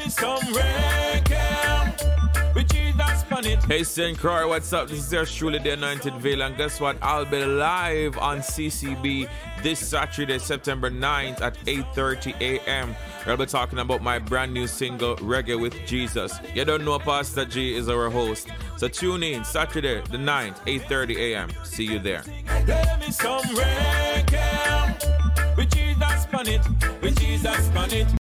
some reggae with Jesus on it. Hey St. Croix, what's up? This is yours truly, the Anointed Vale, and guess what? I'll be live on CCB this Saturday, September 9th at 8:30 a.m. I'll be talking about my brand new single, Reggae with Jesus. You don't know Pastor G is our host, so tune in Saturday the 9th, 8:30 a.m. See you there. Give me some reggae with Jesus on it, with Jesus on it.